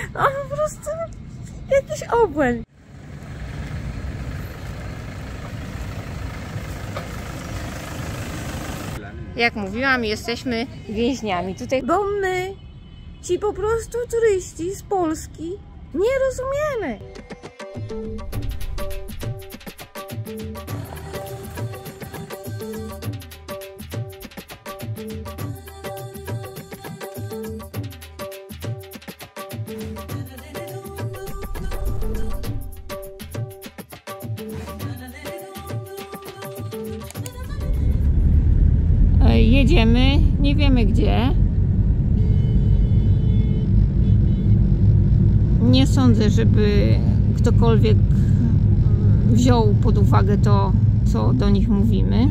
On po prostu jakiś obłęd. Jak mówiłam, jesteśmy więźniami tutaj, bo my, ci po prostu turyści z Polski, nie rozumiemy. Jedziemy, nie wiemy gdzie. Nie sądzę, żeby ktokolwiek wziął pod uwagę to, co do nich mówimy.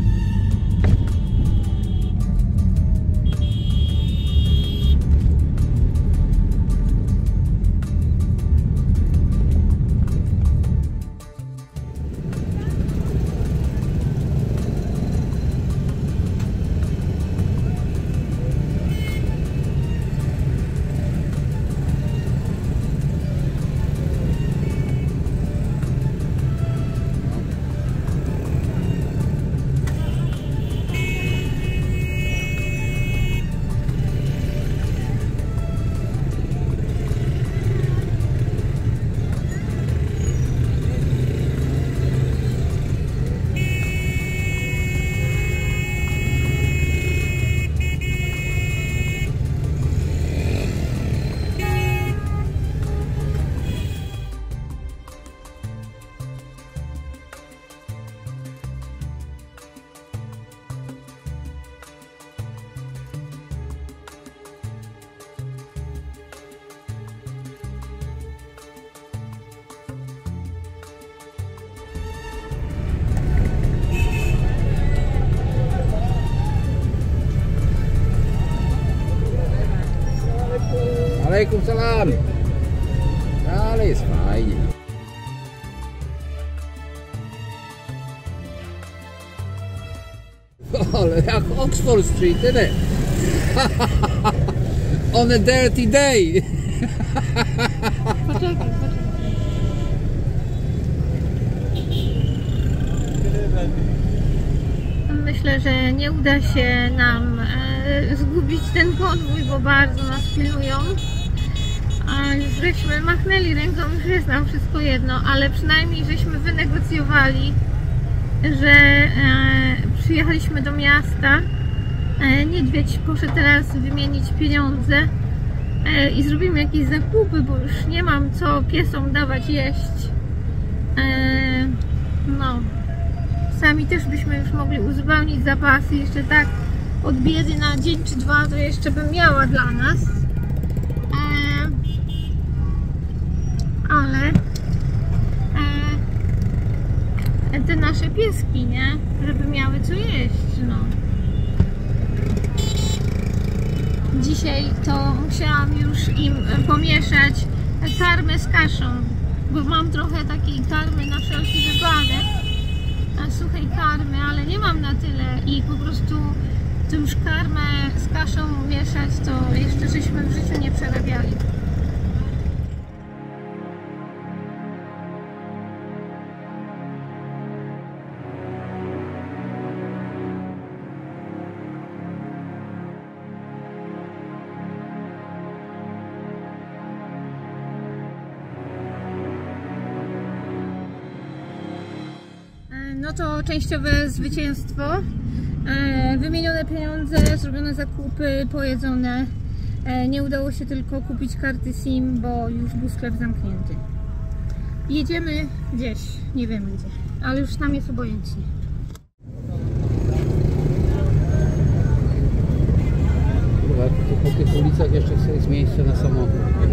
Alaikum salam. Ale jest fajnie. Ale jak Oxford Street, nie? On a dirty day. Poczekaj. Myślę, że nie uda się nam zgubić ten konwój, bo bardzo nas pilnują. A już żeśmy machnęli ręką, już jest nam wszystko jedno, ale przynajmniej żeśmy wynegocjowali, że przyjechaliśmy do miasta. Niedźwiedź poszedł teraz wymienić pieniądze i zrobimy jakieś zakupy, bo już nie mam co piesom dawać jeść. No, sami też byśmy już mogli uzupełnić zapasy, jeszcze tak od biedy na dzień czy dwa to jeszcze bym miała dla nas. Ale te nasze pieski, nie? Żeby miały co jeść, no. Dzisiaj to musiałam już im pomieszać karmę z kaszą, bo mam trochę takiej karmy na wszelki wypadek, suchej karmy, ale nie mam na tyle i po prostu to już karmę z kaszą mieszać, to jeszcze żeśmy w życiu nie przerabiali. No to częściowe zwycięstwo. Wymienione pieniądze, zrobione zakupy, pojedzone. Nie udało się tylko kupić karty SIM, bo już był sklep zamknięty. Jedziemy gdzieś, nie wiemy gdzie, ale już nam jest obojętnie. Po tych ulicach jeszcze jest miejsce na samochód.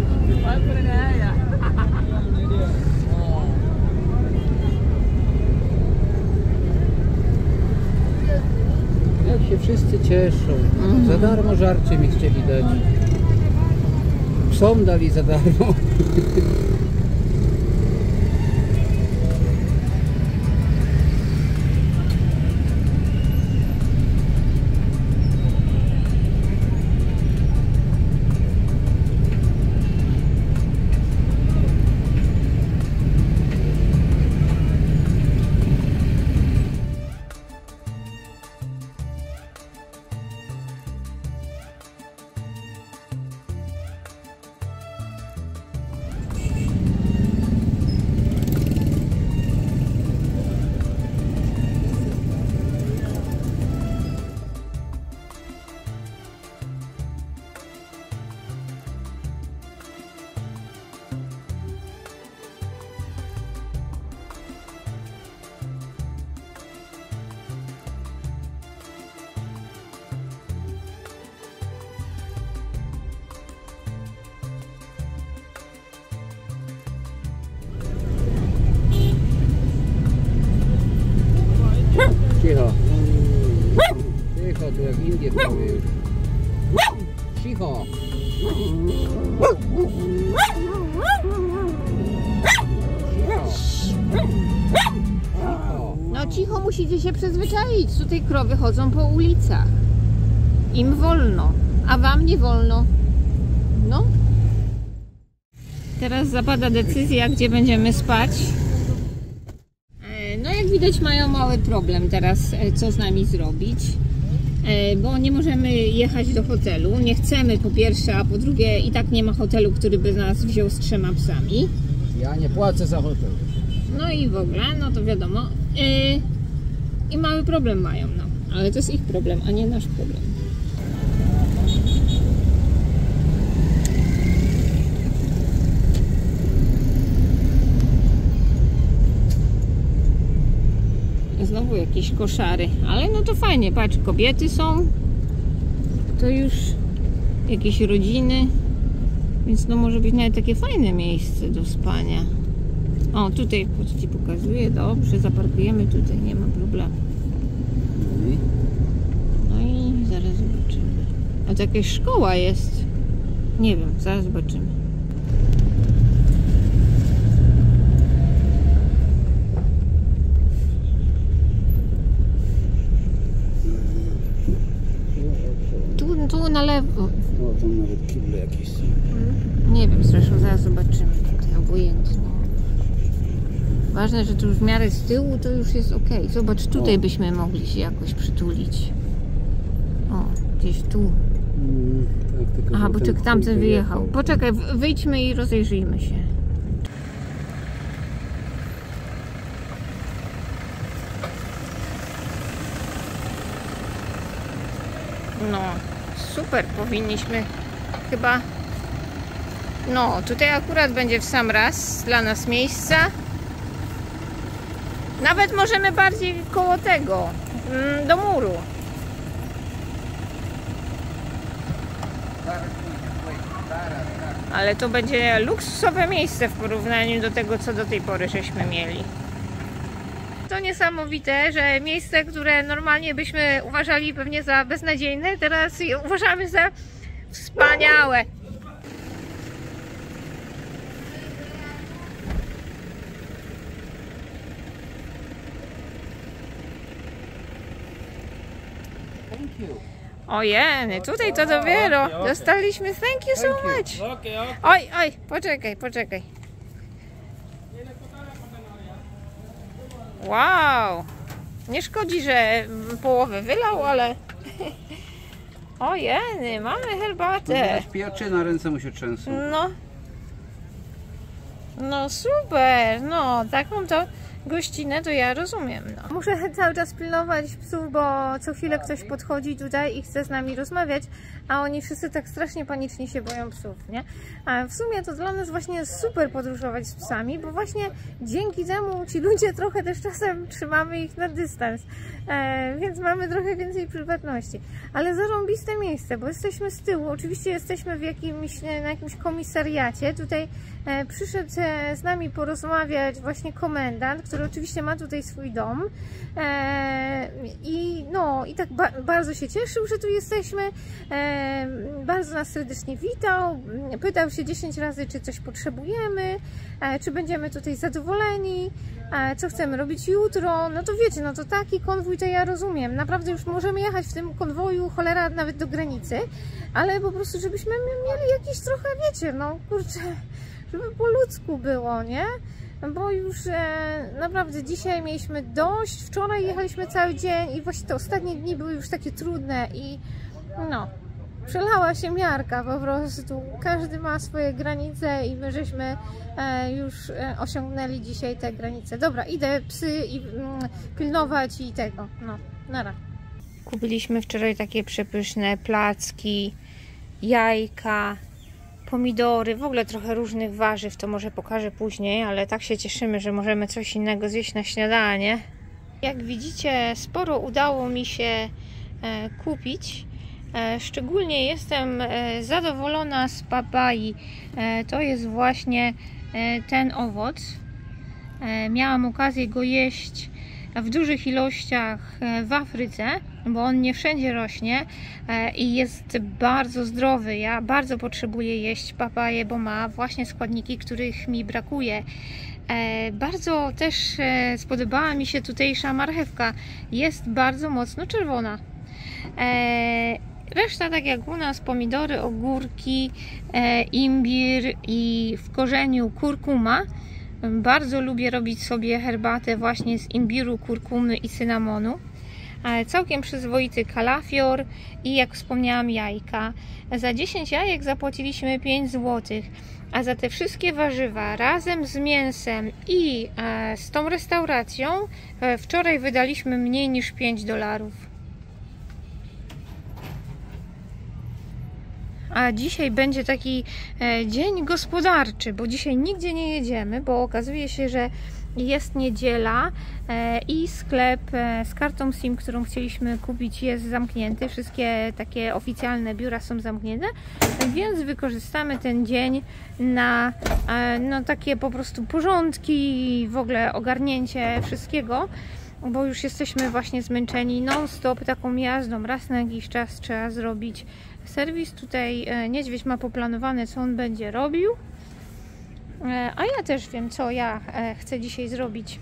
Jak się wszyscy cieszą. Za darmo żarcie mi chcieli dać. Psom dali za darmo. tu jak Indie prawie już. Cicho! No cicho, musicie się przyzwyczaić. Tutaj krowy chodzą po ulicach. Im wolno, a wam nie wolno. No. Teraz zapada decyzja, gdzie będziemy spać. No jak widać mają mały problem teraz, co z nami zrobić. Bo nie możemy jechać do hotelu. Nie chcemy po pierwsze, a po drugie i tak nie ma hotelu, który by nas wziął z 3 psami. Ja nie płacę za hotel. No i w ogóle, no to wiadomo. I mały problem mają, no. Ale to jest ich problem, a nie nasz problem. Znowu jakieś koszary, ale no to fajnie, patrz, kobiety są, to już jakieś rodziny, więc no może być nawet takie fajne miejsce do spania. O, tutaj ci pokazuję, dobrze, zaparkujemy tutaj, nie ma problemu. No i zaraz zobaczymy. A to jakaś szkoła jest, nie wiem, zaraz zobaczymy. Tu na lewo. O, tam nawet kible jakieś są. Nie wiem, zresztą zaraz zobaczymy. Tutaj obojętnie. Ważne, że tu już w miarę z tyłu to już jest ok. Zobacz, tutaj byśmy mogli się jakoś przytulić. O, gdzieś tu. Tak, aha, bo czek, tamten wyjechał. Poczekaj, wyjdźmy i rozejrzyjmy się. No, super, powinniśmy chyba... No, tutaj akurat będzie w sam raz dla nas miejsca. Nawet możemy bardziej koło tego, do muru. Ale to będzie luksusowe miejsce w porównaniu do tego, co do tej pory żeśmy mieli. To niesamowite, że miejsce, które normalnie byśmy uważali pewnie za beznadziejne, teraz uważamy za wspaniałe. Ojej, tutaj to dopiero dostaliśmy. Thank you so much. Oj, oj, poczekaj. Wow. Nie szkodzi, że połowę wylał, ale... Ojej, mamy herbatę. Pieczy, na ręce mu się trzęsą. No super, no taką to gościnę to ja rozumiem. No. Muszę cały czas pilnować psów, bo co chwilę ktoś podchodzi tutaj i chce z nami rozmawiać, a oni wszyscy tak strasznie panicznie się boją psów, nie? A w sumie to dla nas właśnie jest super podróżować z psami, bo właśnie dzięki temu ci ludzie trochę też czasem trzymamy ich na dystans, więc mamy trochę więcej prywatności. Ale zarąbiste miejsce, bo jesteśmy z tyłu, oczywiście jesteśmy na jakimś komisariacie, tutaj przyszedł z nami porozmawiać właśnie komendant, który oczywiście ma tutaj swój dom i tak bardzo się cieszył, że tu jesteśmy, bardzo nas serdecznie witał, pytał się 10 razy, czy coś potrzebujemy, czy będziemy tutaj zadowoleni, co chcemy robić jutro. No to wiecie, no to taki konwój to ja rozumiem, naprawdę już możemy jechać w tym konwoju, cholera, nawet do granicy, ale po prostu żebyśmy mieli jakieś trochę, wiecie, no kurczę, żeby po ludzku było, nie? Bo już naprawdę dzisiaj mieliśmy dość, wczoraj jechaliśmy cały dzień i właśnie te ostatnie dni były już takie trudne i no, przelała się miarka po prostu, każdy ma swoje granice i my żeśmy już osiągnęli dzisiaj te granice. Dobra, idę psy i pilnować i tego, no, nara. Kupiliśmy wczoraj takie przepyszne placki, jajka, pomidory, w ogóle trochę różnych warzyw, to może pokażę później, ale tak się cieszymy, że możemy coś innego zjeść na śniadanie. Jak widzicie, sporo udało mi się kupić. Szczególnie jestem zadowolona z papai. To jest właśnie ten owoc. Miałam okazję go jeść w dużych ilościach w Afryce bo on nie wszędzie rośnie i jest bardzo zdrowy. Ja bardzo potrzebuję jeść papaję, bo ma właśnie składniki, których mi brakuje. Bardzo też spodobała mi się tutejsza marchewka. Jest bardzo mocno czerwona. Reszta tak jak u nas, pomidory, ogórki, imbir i w korzeniu kurkuma. Bardzo lubię robić sobie herbatę właśnie z imbiru, kurkumy i cynamonu. Całkiem przyzwoity kalafior i jak wspomniałam jajka. Za 10 jajek zapłaciliśmy 5 zł, a za te wszystkie warzywa razem z mięsem i z tą restauracją wczoraj wydaliśmy mniej niż $5. A dzisiaj będzie taki dzień gospodarczy, bo dzisiaj nigdzie nie jedziemy, bo okazuje się, że jest niedziela i sklep z kartą SIM, którą chcieliśmy kupić, jest zamknięty. Wszystkie takie oficjalne biura są zamknięte, więc wykorzystamy ten dzień na no, takie po prostu porządki i w ogóle ogarnięcie wszystkiego, bo już jesteśmy właśnie zmęczeni non-stop taką jazdą. Raz na jakiś czas trzeba zrobić serwis. Tutaj niedźwiedź ma poplanowane, co on będzie robił. A ja też wiem, co ja chcę dzisiaj zrobić.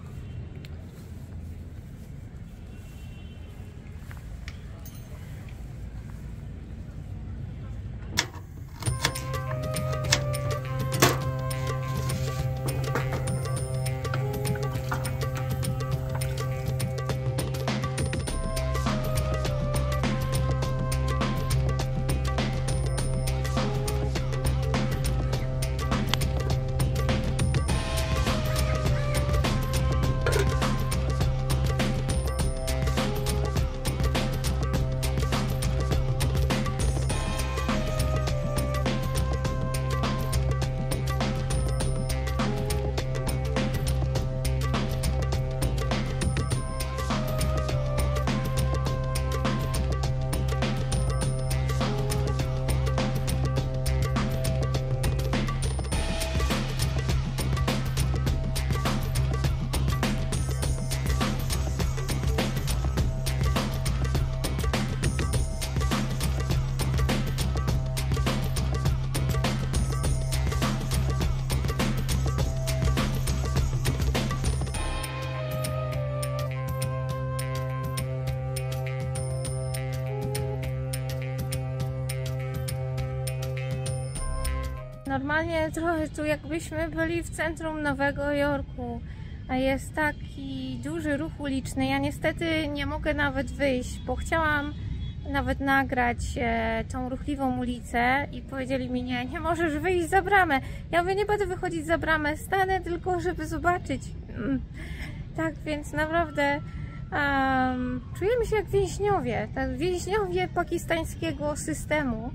Normalnie trochę tu jakbyśmy byli w centrum Nowego Jorku, a jest taki duży ruch uliczny. Ja niestety nie mogę nawet wyjść, bo chciałam nawet nagrać tą ruchliwą ulicę i powiedzieli mi, nie możesz wyjść za bramę. Ja mówię, nie będę wychodzić za bramę, stanę tylko, żeby zobaczyć. Tak więc naprawdę czujemy się jak więźniowie, tak, więźniowie pakistańskiego systemu.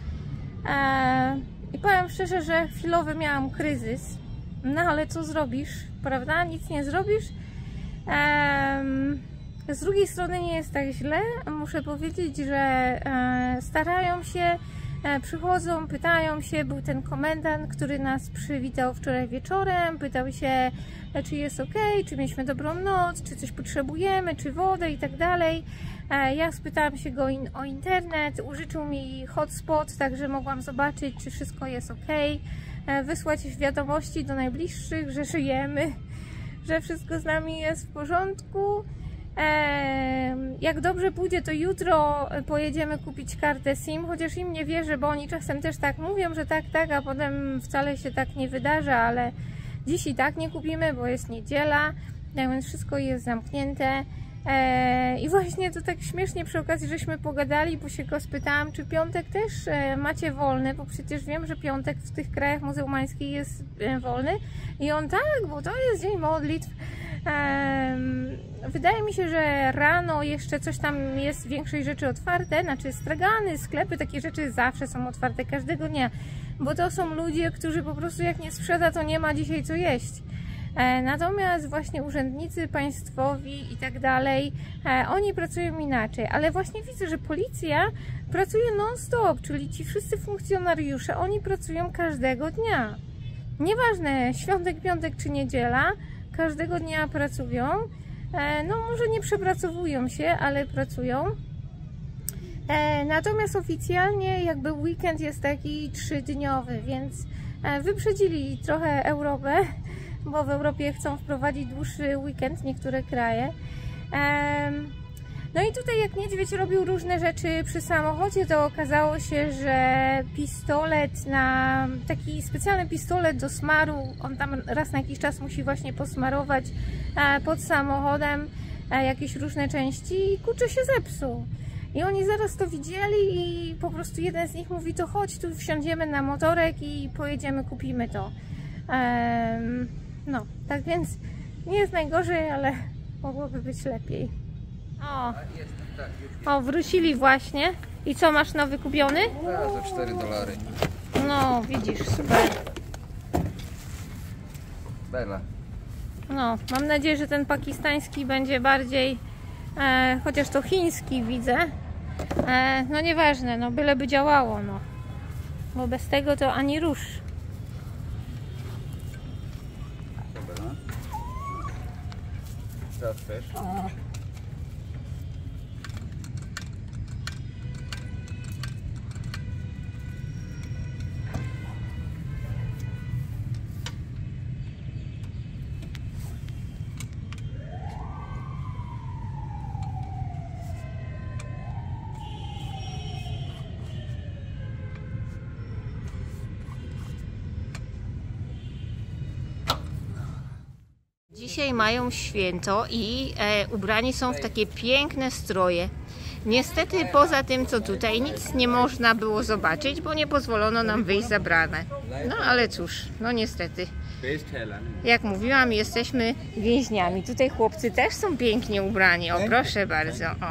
I powiem szczerze, że chwilowy miałam kryzys, no ale co zrobisz, prawda? Nic nie zrobisz. Z drugiej strony nie jest tak źle. Muszę powiedzieć, że starają się, przychodzą, pytają się. Był ten komendant, który nas przywitał wczoraj wieczorem, pytał się, czy jest ok, czy mieliśmy dobrą noc, czy coś potrzebujemy, czy wodę i tak dalej. Ja spytałam się go o internet, użyczył mi hotspot, także mogłam zobaczyć, czy wszystko jest ok, wysłać wiadomości do najbliższych, że żyjemy, że wszystko z nami jest w porządku. Jak dobrze pójdzie, to jutro pojedziemy kupić kartę SIM, chociaż im nie wierzę, bo oni czasem też tak mówią, że tak, a potem wcale się tak nie wydarza, ale dziś i tak nie kupimy, bo jest niedziela, tak więc wszystko jest zamknięte. I właśnie to tak śmiesznie przy okazji, żeśmy pogadali, bo się go spytałam, czy piątek też macie wolny, bo przecież wiem, że piątek w tych krajach muzułmańskich jest wolny. I on tak, bo to jest dzień modlitw. Wydaje mi się, że rano jeszcze coś tam jest, większej rzeczy otwarte, znaczy stragany, sklepy, takie rzeczy zawsze są otwarte każdego dnia, bo to są ludzie, którzy po prostu jak nie sprzeda, to nie ma dzisiaj co jeść. Natomiast właśnie urzędnicy państwowi i tak dalej, oni pracują inaczej, ale właśnie widzę, że policja pracuje non-stop, czyli ci wszyscy funkcjonariusze, oni pracują każdego dnia. Nieważne, świątek, piątek czy niedziela, każdego dnia pracują no może nie przepracowują się, ale pracują. Natomiast oficjalnie jakby weekend jest taki 3-dniowy, więc wyprzedzili trochę Europę, bo w Europie chcą wprowadzić dłuższy weekend niektóre kraje. No i tutaj jak niedźwiedź robił różne rzeczy przy samochodzie, to okazało się, że pistolet, taki specjalny pistolet do smaru, on tam raz na jakiś czas musi właśnie posmarować pod samochodem jakieś różne części i kurczę się zepsuł. I oni zaraz to widzieli i po prostu jeden z nich mówi, to chodź, tu wsiądziemy na motorek i pojedziemy, kupimy to. No, tak więc nie jest najgorzej, ale mogłoby być lepiej. O, wrócili właśnie. I co, masz nowy kupiony? Za $4. No, widzisz, super. Bela. No, mam nadzieję, że ten pakistański będzie bardziej, chociaż to chiński widzę. No nieważne, no byleby działało, no. Bo bez tego to ani rusz. Dobra. Teraz też. Dzisiaj mają święto i ubrani są w takie piękne stroje. Niestety poza tym, co tutaj, nic nie można było zobaczyć, bo nie pozwolono nam wyjść za bramę. No ale cóż, no niestety. Jak mówiłam, jesteśmy więźniami. Tutaj chłopcy też są pięknie ubrani. O, proszę bardzo. O.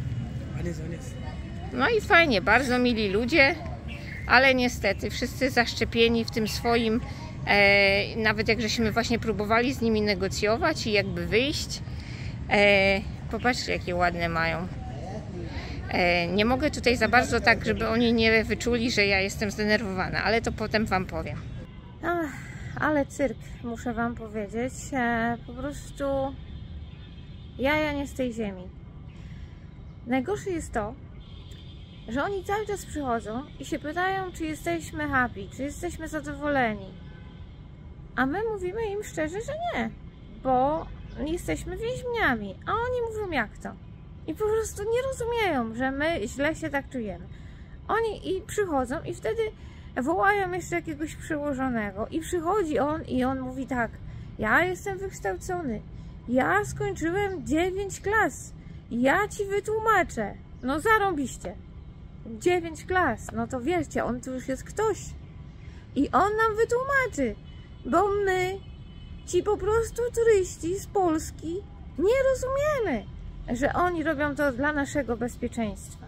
No i fajnie, bardzo mili ludzie, ale niestety wszyscy zaszczepieni w tym swoim. Nawet jak żeśmy właśnie próbowali z nimi negocjować i jakby wyjść, popatrzcie jakie ładne mają. Nie mogę tutaj za bardzo tak, żeby oni nie wyczuli, że ja jestem zdenerwowana, ale to potem wam powiem. Ale cyrk, muszę wam powiedzieć, po prostu jaja nie z tej ziemi. Najgorsze jest to, że oni cały czas przychodzą i się pytają, czy jesteśmy happy, czy jesteśmy zadowoleni. A my mówimy im szczerze, że nie, bo jesteśmy więźniami, a oni mówią jak to. I po prostu nie rozumieją, że my źle się tak czujemy. Oni i przychodzą i wtedy wołają jeszcze jakiegoś przełożonego i przychodzi on i on mówi tak, ja jestem wykształcony, ja skończyłem 9 klas, ja ci wytłumaczę. No zarąbiście. 9 klas, no to wierzcie, on tu już jest ktoś. I on nam wytłumaczy. Bo my, ci po prostu turyści z Polski, nie rozumiemy, że oni robią to dla naszego bezpieczeństwa.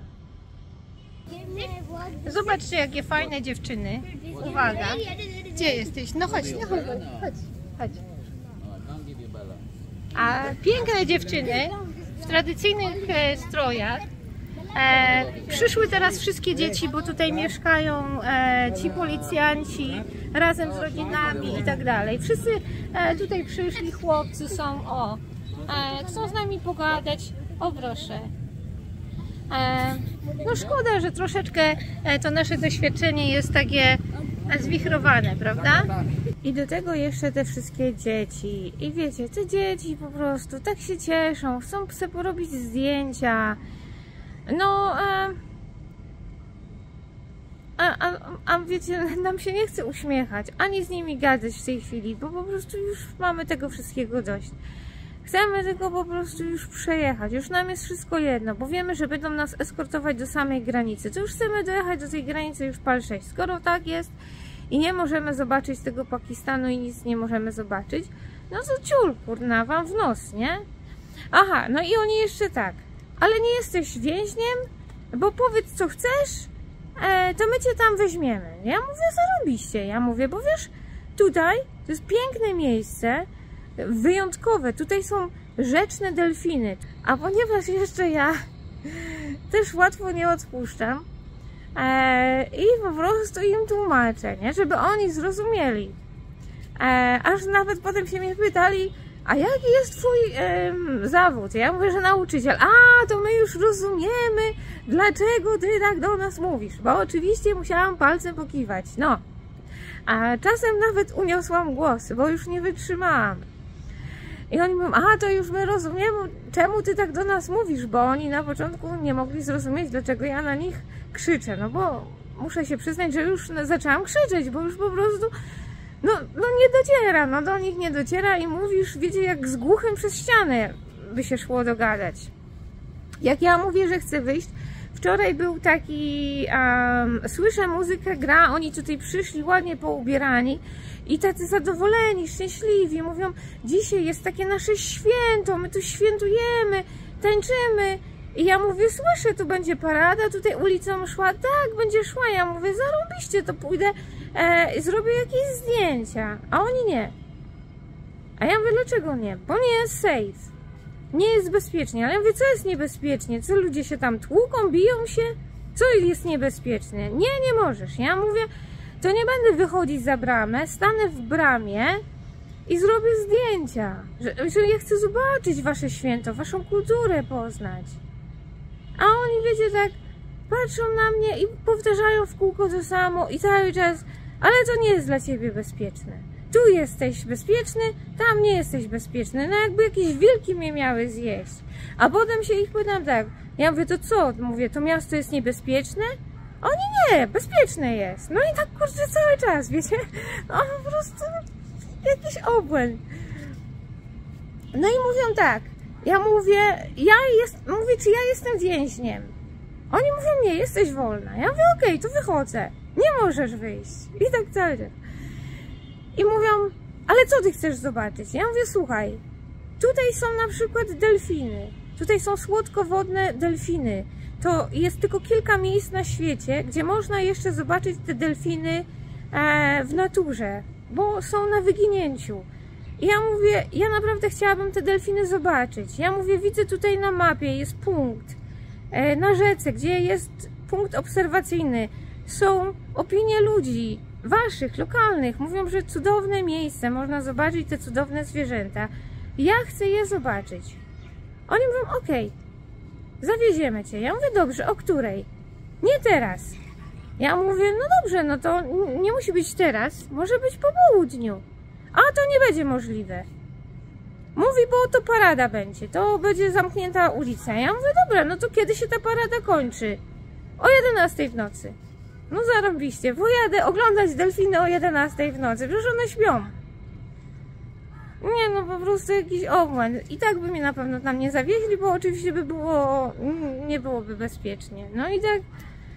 Zobaczcie, jakie fajne dziewczyny. Uwaga. Gdzie jesteś? No chodź, no chodź, chodź, chodź. A piękne dziewczyny w tradycyjnych strojach. Przyszły teraz wszystkie dzieci, bo tutaj mieszkają ci policjanci razem z rodzinami i tak dalej. Wszyscy tutaj przyszli, chłopcy są, chcą z nami pogadać. O proszę. No szkoda, że troszeczkę to nasze doświadczenie jest takie zwichrowane, prawda? I do tego jeszcze te wszystkie dzieci. I wiecie, te dzieci po prostu tak się cieszą, chcą sobie porobić zdjęcia. No, a wiecie, nam się nie chce uśmiechać, ani z nimi gadać w tej chwili, bo po prostu już mamy tego wszystkiego dość. Chcemy tylko po prostu już przejechać, już nam jest wszystko jedno, bo wiemy, że będą nas eskortować do samej granicy. To już chcemy dojechać do tej granicy już pal 6. Skoro tak jest i nie możemy zobaczyć tego Pakistanu i nic nie możemy zobaczyć, no to ciul, kurna, wam w nos, nie? Aha, no i oni jeszcze tak. Ale nie jesteś więźniem, bo powiedz co chcesz, to my cię tam weźmiemy. Ja mówię, zarobiście. Ja mówię, bo wiesz, tutaj to jest piękne miejsce, wyjątkowe. Tutaj są rzeczne delfiny. A ponieważ jeszcze ja też łatwo nie odpuszczam i po prostu im tłumaczę, nie? Żeby oni zrozumieli. Aż nawet potem się mnie pytali, a jaki jest twój zawód? Ja mówię, że nauczyciel. A, to my już rozumiemy, dlaczego ty tak do nas mówisz. Bo oczywiście musiałam palcem pokiwać. No. A czasem nawet uniosłam głos, bo już nie wytrzymałam. I oni mówią, a to już my rozumiemy, czemu ty tak do nas mówisz, bo oni na początku nie mogli zrozumieć, dlaczego ja na nich krzyczę. No bo muszę się przyznać, że już zaczęłam krzyczeć, bo już po prostu no nie dociera, no do nich nie dociera i mówisz, wiecie, jak z głuchym przez ścianę by się szło dogadać. Jak ja mówię, że chcę wyjść, wczoraj był taki, słyszę muzykę, gra, oni tutaj przyszli ładnie poubierani i tacy zadowoleni, szczęśliwi, mówią, dzisiaj jest takie nasze święto, my tu świętujemy, tańczymy. I ja mówię, słyszę, tu będzie parada, tutaj ulicą szła, tak, będzie szła. Ja mówię, zarobiście, to pójdę, zrobię jakieś zdjęcia. A oni nie. A ja mówię, dlaczego nie? Bo nie jest safe. Nie jest bezpiecznie. Ale ja mówię, co jest niebezpiecznie? Co, ludzie się tam tłuką, biją się? Co jest niebezpieczne? Nie możesz. Ja mówię, to nie będę wychodzić za bramę, stanę w bramie i zrobię zdjęcia. Że ja chcę zobaczyć wasze święto, waszą kulturę poznać. A oni, wiecie, tak patrzą na mnie i powtarzają w kółko to samo i cały czas, ale to nie jest dla ciebie bezpieczne. Tu jesteś bezpieczny, tam nie jesteś bezpieczny. No jakby jakieś wilki mnie miały zjeść. A potem się ich pytam tak, ja mówię, to co? Mówię, to miasto jest niebezpieczne? Oni nie, bezpieczne jest. No i tak kurczę cały czas, wiecie? No po prostu jakiś obłęd. No i mówią tak, ja mówię, mówię, czy ja jestem więźniem? Oni mówią, nie, jesteś wolna. Ja mówię, okej, to wychodzę. Nie możesz wyjść. I tak cały czas. I mówią, ale co ty chcesz zobaczyć? Ja mówię, słuchaj, tutaj są na przykład delfiny. Tutaj są słodkowodne delfiny. To jest tylko kilka miejsc na świecie, gdzie można jeszcze zobaczyć te delfiny w naturze, bo są na wyginięciu. I ja mówię, ja naprawdę chciałabym te delfiny zobaczyć. Ja mówię, widzę tutaj na mapie, jest punkt na rzece, gdzie jest punkt obserwacyjny. Są opinie ludzi, waszych, lokalnych. Mówią, że cudowne miejsce, można zobaczyć te cudowne zwierzęta. Ja chcę je zobaczyć. Oni mówią, okej, zawieziemy cię. Ja mówię, dobrze, o której? Nie teraz. Ja mówię, no dobrze, no to nie musi być teraz, może być po południu. A to nie będzie możliwe. Mówi, bo to parada będzie, to będzie zamknięta ulica. Ja mówię, dobra, no to kiedy się ta parada kończy? O 11 w nocy. No zarobiście, pojadę oglądać delfiny o 11 w nocy, przecież one śpią. Nie, no po prostu jakiś obłęd. I tak by mnie na pewno tam nie zawieźli, bo oczywiście by było, nie byłoby bezpiecznie. No i tak,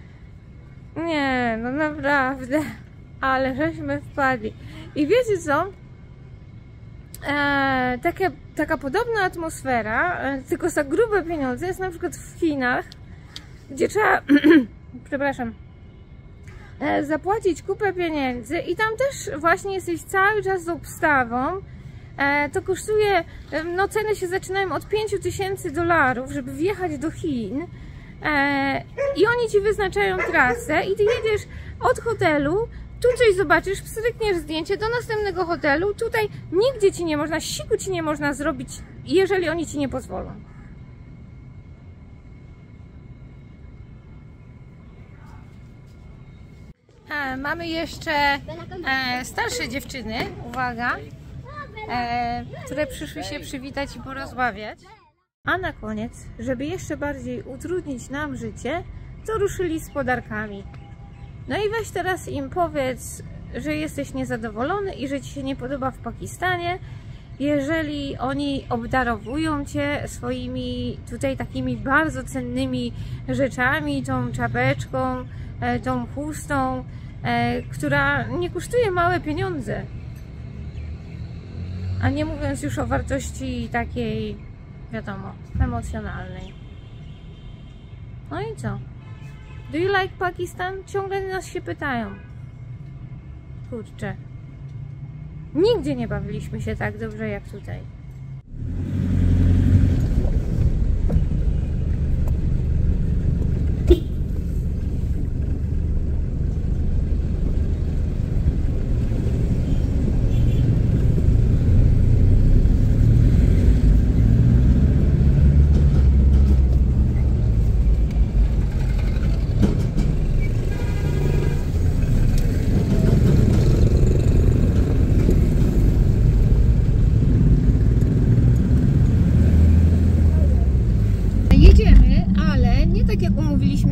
nie, no naprawdę, ale żeśmy wpadli. I wiecie co? Taka podobna atmosfera, tylko za grube pieniądze jest na przykład w Chinach, gdzie trzeba, przepraszam, zapłacić kupę pieniędzy i tam też właśnie jesteś cały czas z obstawą. To kosztuje, no ceny się zaczynają od $5000, żeby wjechać do Chin i oni ci wyznaczają trasę i ty jedziesz od hotelu, tu coś zobaczysz, pstrykniesz zdjęcie do następnego hotelu, tutaj nigdzie ci nie można, siku ci nie można zrobić, jeżeli oni ci nie pozwolą. Mamy jeszcze starsze dziewczyny, uwaga, które przyszły się przywitać i porozmawiać. A na koniec, żeby jeszcze bardziej utrudnić nam życie, to ruszyli z podarkami. No i weź teraz im powiedz, że jesteś niezadowolony i że ci się nie podoba w Pakistanie, jeżeli oni obdarowują cię swoimi tutaj takimi bardzo cennymi rzeczami, tą czapeczką, tą chustą, która nie kosztuje małe pieniądze. A nie mówiąc już o wartości takiej, wiadomo, emocjonalnej. No i co? Do you like Pakistan? Ciągle nas się pytają. Kurczę. Nigdzie nie bawiliśmy się tak dobrze jak tutaj.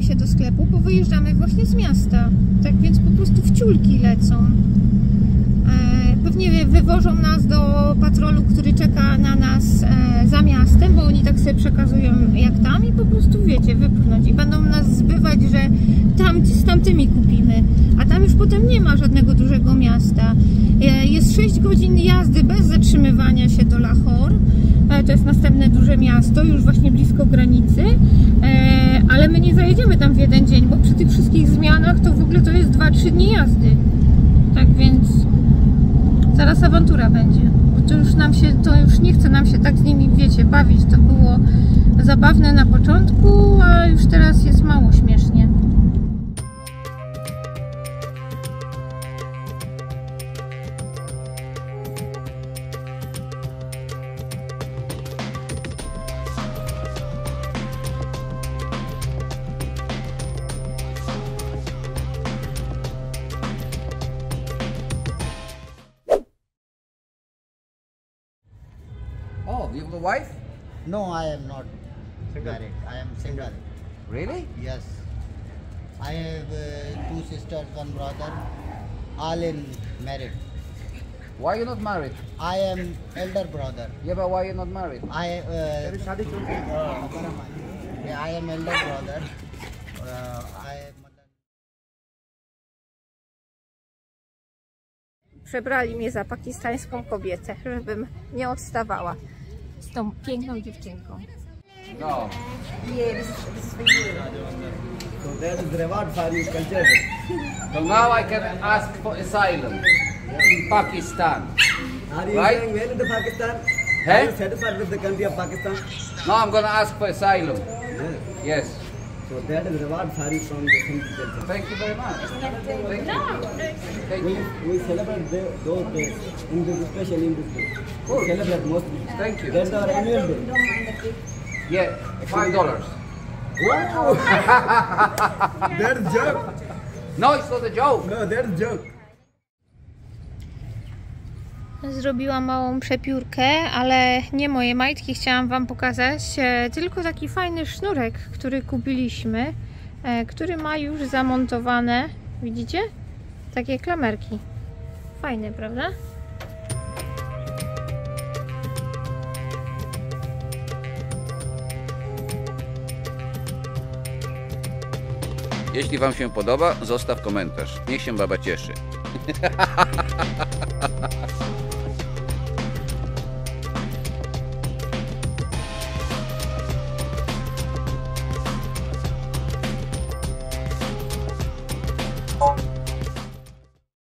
się do sklepu, bo wyjeżdżamy właśnie z miasta. Tak więc po prostu wciulki lecą. Pewnie wywożą nas do patrolu, który czeka na nas za miastem, bo oni tak sobie przekazują jak tam i po prostu, wiecie, wypchnąć. I będą nas zbywać, że tam z tamtymi kupimy. A tam już potem nie ma żadnego dużego miasta. Jest 6 godzin jazdy bez zatrzymywania się do Lahore. To jest następne duże miasto, już właśnie blisko granicy. Ale my nie zajedziemy tam w jeden dzień, bo przy tych wszystkich zmianach to w ogóle to jest 2-3 dni jazdy. Tak więc zaraz awantura będzie, bo to już nie chce nam się tak z nimi, wiecie, bawić. To było zabawne na początku, a już teraz jest mało śmiesznie. Oh, you have a wife? No, I am not married. I am single. Really? Yes. I have 2 sisters, 1 brother, all in married. Why you not married? I am elder brother. Yeah, but why you not married? I am elder brother. Przebrali mnie za pakistańską kobietę, żebym nie odstawała z tą piękną dziewczynką. No. So that is the reward for your culture. So now I can ask for asylum in Pakistan. Are you Right? going well into Pakistan? Hey? Are you satisfied with the country of Pakistan? No, I'm gonna ask for asylum. Yes. Yes. So that is reward for you from the Hindu culture. Thank you very much. Thank you. Thank you. We celebrate those days, in this, especially in this day. Cool. We celebrate mostly. Thank you. That's our annual day. Yeah, $5. Wow! That's joke. No, it's not a joke. No, that's joke. Zrobiłam małą przepiórkę, ale nie moje majtki chciałam wam pokazać, tylko taki fajny sznurek, który kupiliśmy, który ma już zamontowane, widzicie? Takie klamerki. Fajne, prawda? Jeśli Wam się podoba, zostaw komentarz. Niech się baba cieszy.